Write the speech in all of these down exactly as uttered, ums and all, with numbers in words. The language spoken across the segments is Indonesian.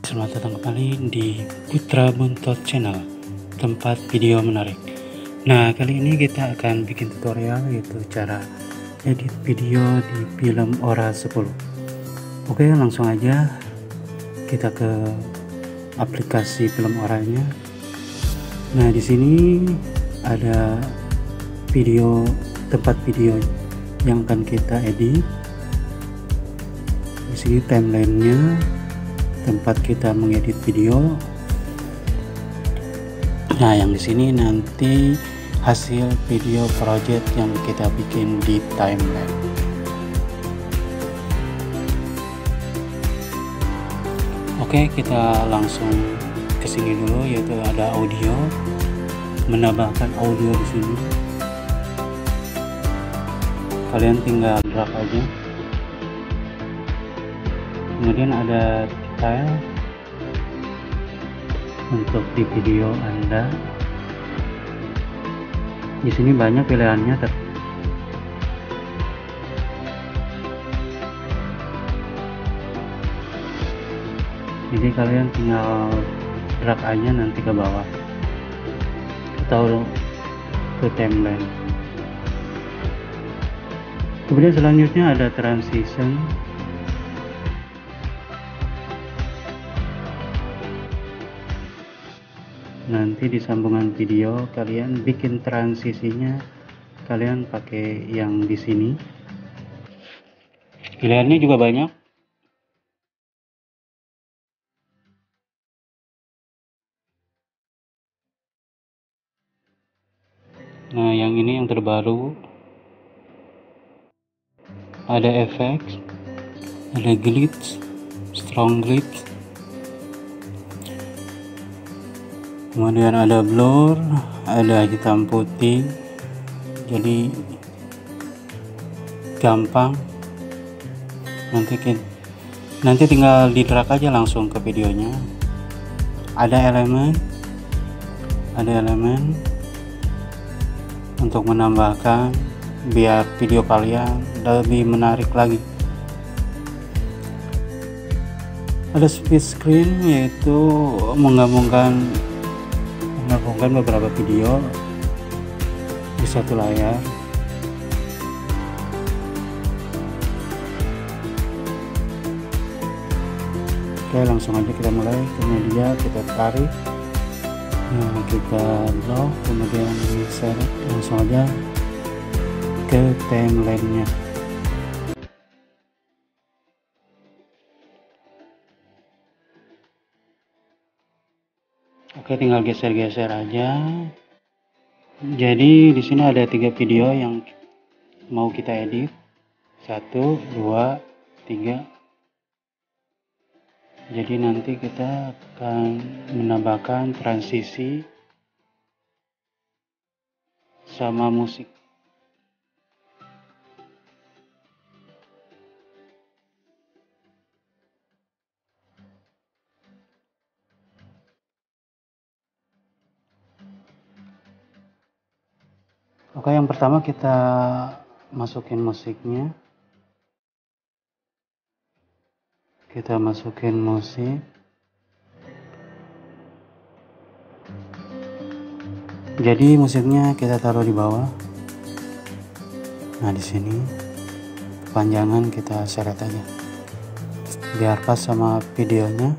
selamat datang kembali di Putra Buntot Channel, tempat video menarik. Nah, kali ini kita akan bikin tutorial, yaitu cara edit video di film Aura sepuluh. Oke, langsung aja kita ke aplikasi film Aura-nya. Nah, di sini ada video, tempat video yang akan kita edit. Di sini timelinenya, tempat kita mengedit video. Nah, yang di sini nanti hasil video project yang kita bikin di timeline. Oke, kita langsung ke sini dulu, yaitu ada audio, menambahkan audio di sini. Kalian tinggal drag aja. Kemudian ada detail untuk di video Anda. Di sini banyak pilihannya. Jadi kalian tinggal drag aja nanti ke bawah atau ke timeline. Kemudian selanjutnya ada transition. Nanti di sambungan video kalian bikin transisinya, kalian pakai yang di sini. Pilihannya juga banyak. Nah, yang ini yang terbaru. Ada efek, ada glitch, strong glitch. Kemudian ada blur, ada hitam putih, jadi gampang. Nanti nanti tinggal di drag aja langsung ke videonya. Ada elemen, ada elemen untuk menambahkan biar video kalian lebih menarik lagi. Ada split screen, yaitu menggabungkan menggabungkan beberapa video di satu layar. Oke, langsung aja kita mulai. Kemudian kita tarik, nah, kita lock, kemudian select, langsung aja ke timeline-nya. Oke, tinggal geser-geser aja. Jadi di sini ada tiga video yang mau kita edit. Satu, dua, tiga. Jadi nanti kita akan menambahkan transisi sama musik. Oke, yang pertama kita masukin musiknya. Kita masukin musik. Jadi musiknya kita taruh di bawah. Nah, di sini kepanjangan kita seret aja biar pas sama videonya.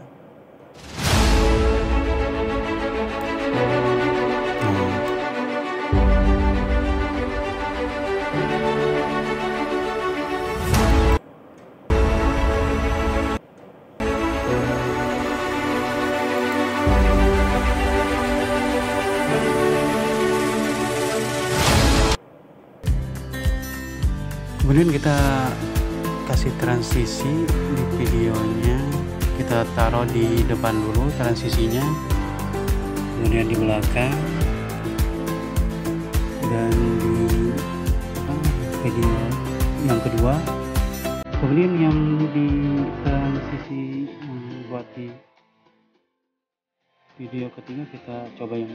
Kemudian kita kasih transisi di videonya, kita taruh di depan dulu transisinya, kemudian di belakang, dan di video yang kedua. Kemudian yang di transisi yang buat di video ketiga kita coba yang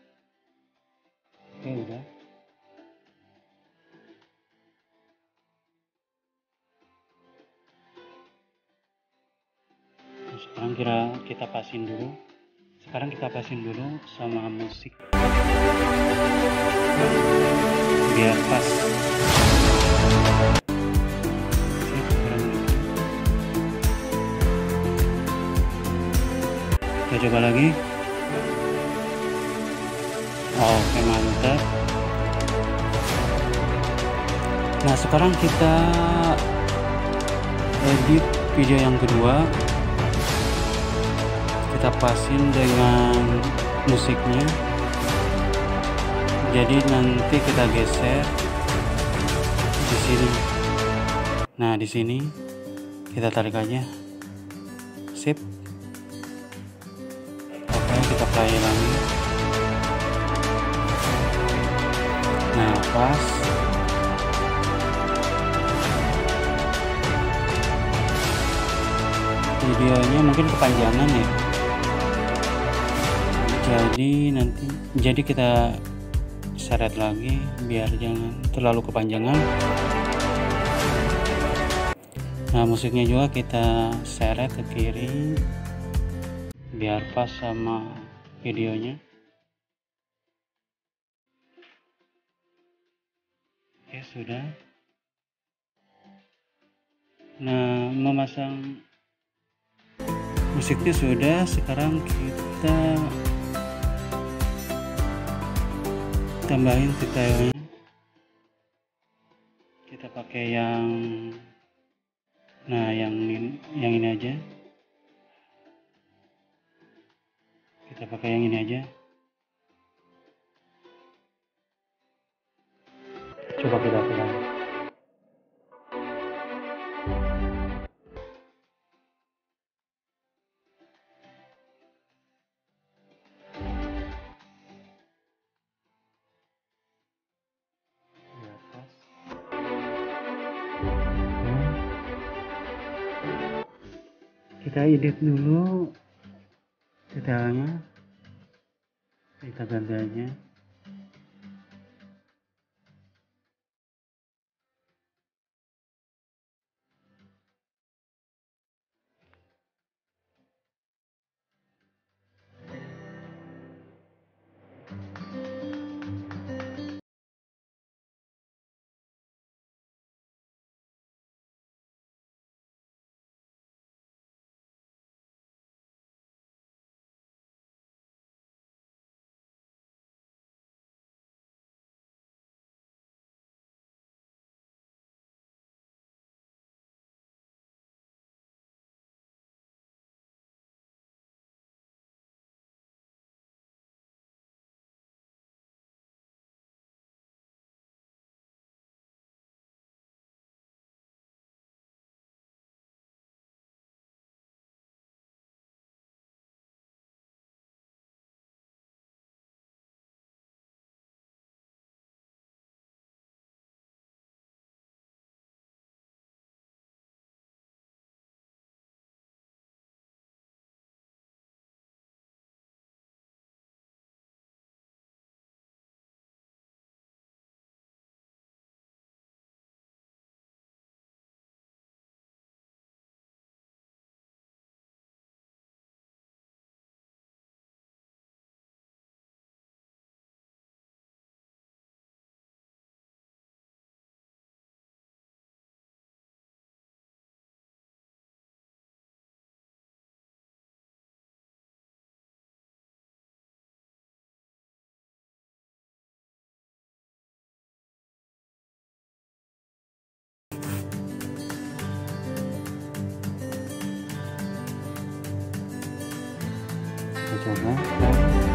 oke, udah. Sekarang sekarang kira kita pasin dulu sekarang kita pasin dulu sama musik biar pas. Kita coba lagi. Oke, mantap. Nah, sekarang kita edit video yang kedua, kita pasin dengan musiknya, jadi nanti kita geser di sini. Nah, di sini kita tarik aja, sip. Oke, kita play lagi. Nah, pas. Videonya mungkin kepanjangan ya, jadi nanti jadi kita seret lagi biar jangan terlalu kepanjangan. Nah, musiknya juga kita seret ke kiri biar pas sama videonya. Oke, sudah. Nah, memasang musiknya sudah, sekarang kita tambahin detailnya. Kita pakai yang nah yang ini, yang ini aja. Kita pakai yang ini aja. Coba kita coba. Kita edit dulu detailnya, kita ganti aja. Kita coba.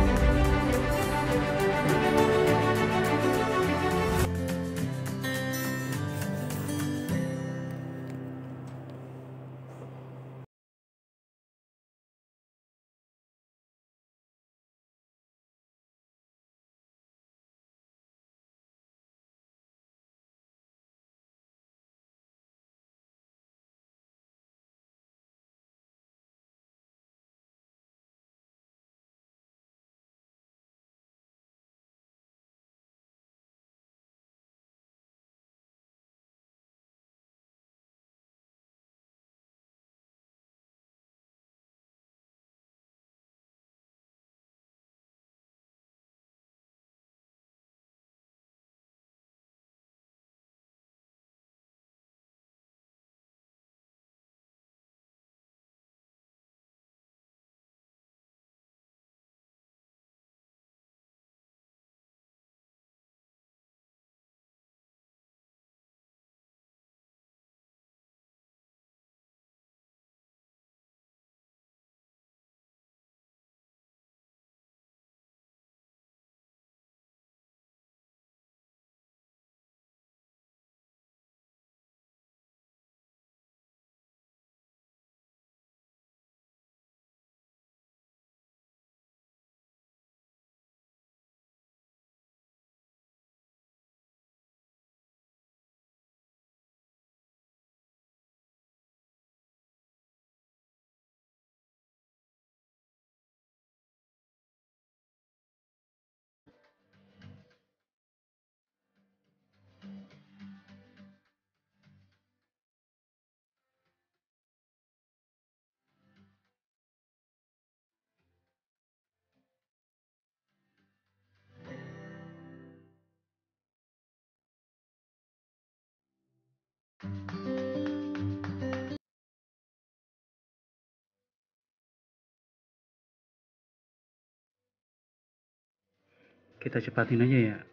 Kita cepatin aja ya.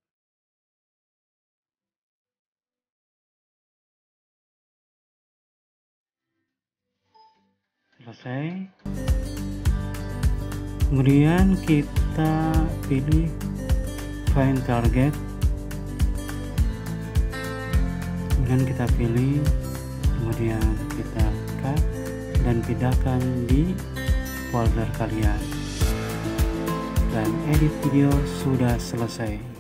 Selesai. Kemudian kita pilih find target. Kemudian kita pilih, kemudian kita cut dan pindahkan di folder kalian. Dan edit video sudah selesai.